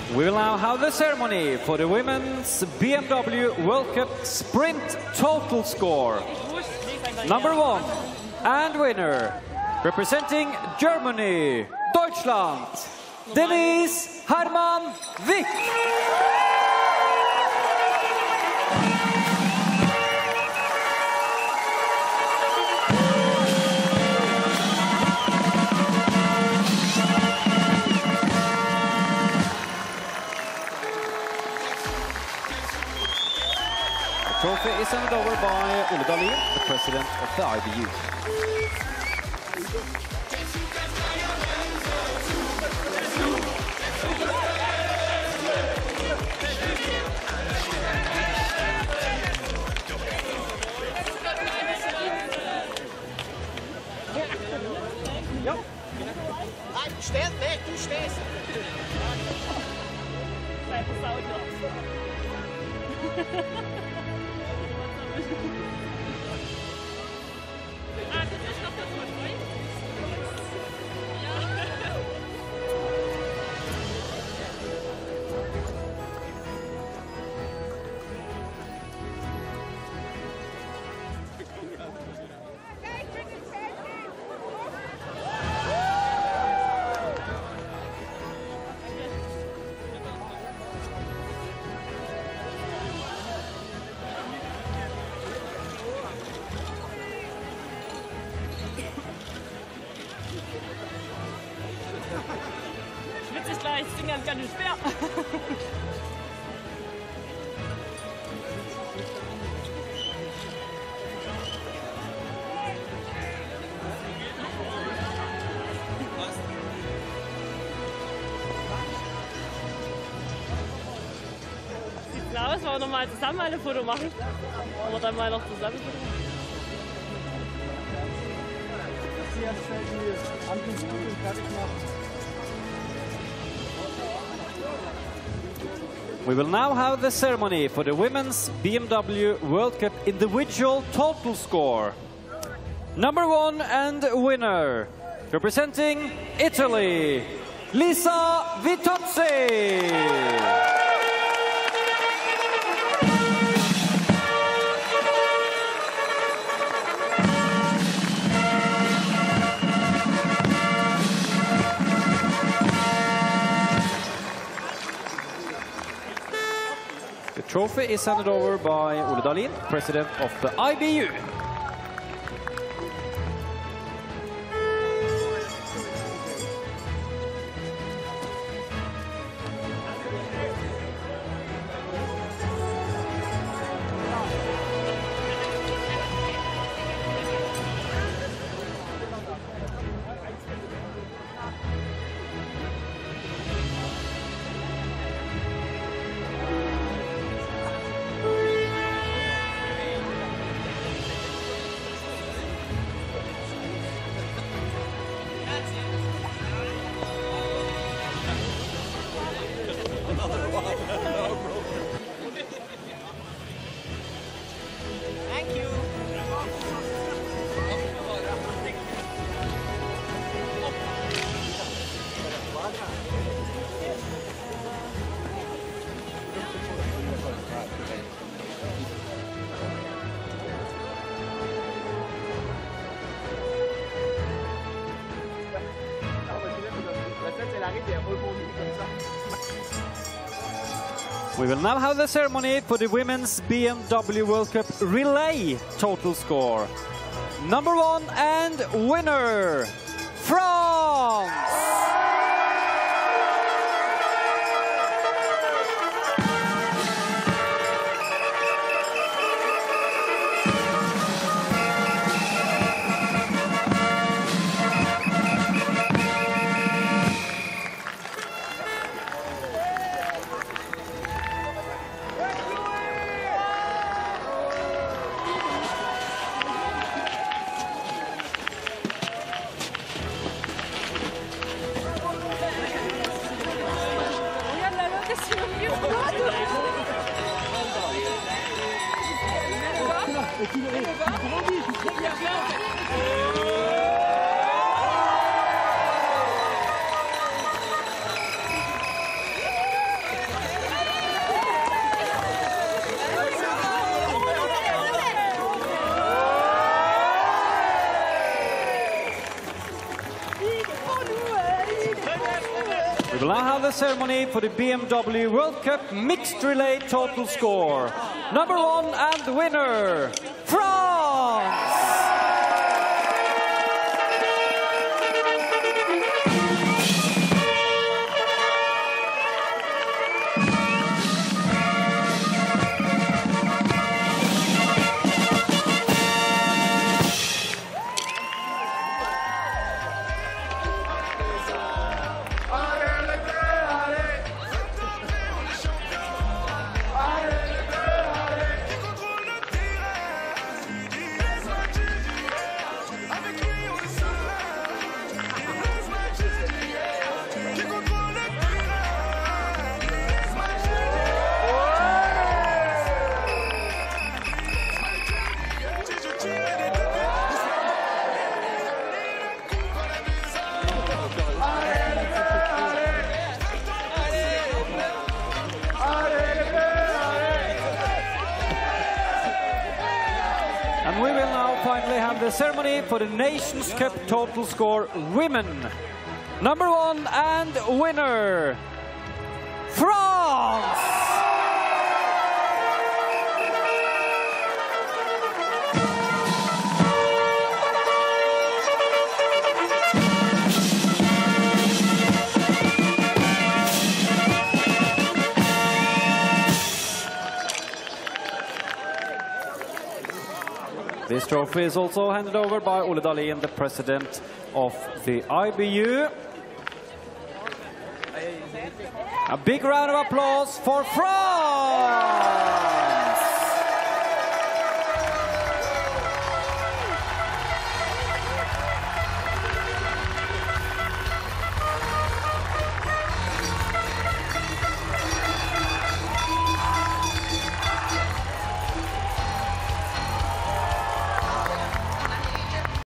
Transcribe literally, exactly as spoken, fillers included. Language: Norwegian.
We will now have the ceremony for the women's B M W World Cup Sprint Total Score. Number one and winner, representing Germany, Deutschland, Denise Hermann Wick. The trophy is handed over by Ole Dahlin, the president of the I B U. Ja. Nein, steh weg, du stehst. Schwitzig gleich, das Ding ist ganz schön schwer. Sieht klar aus, wollen wir noch mal zusammen ein Foto machen? Wollen wir dann mal noch zusammen Foto machen? We will now have the ceremony for the women's B M W World Cup individual total score. Number one and winner, representing Italy, Lisa Vitozzi. The trophy is handed over by Ole Dahlin, president of the I B U. Thank you. We will now have the ceremony for the women's B M W World Cup relay total score. Number one and winner, France! We will now have the ceremony for the B M W World Cup Mixed Relay Total Score. Number one and the winner, France! And we will now finally have the ceremony for the Nations Cup Total Score Women. Number one and winner, France! This trophy is also handed over by Ole Dahlin, the president of the I B U. A big round of applause for France!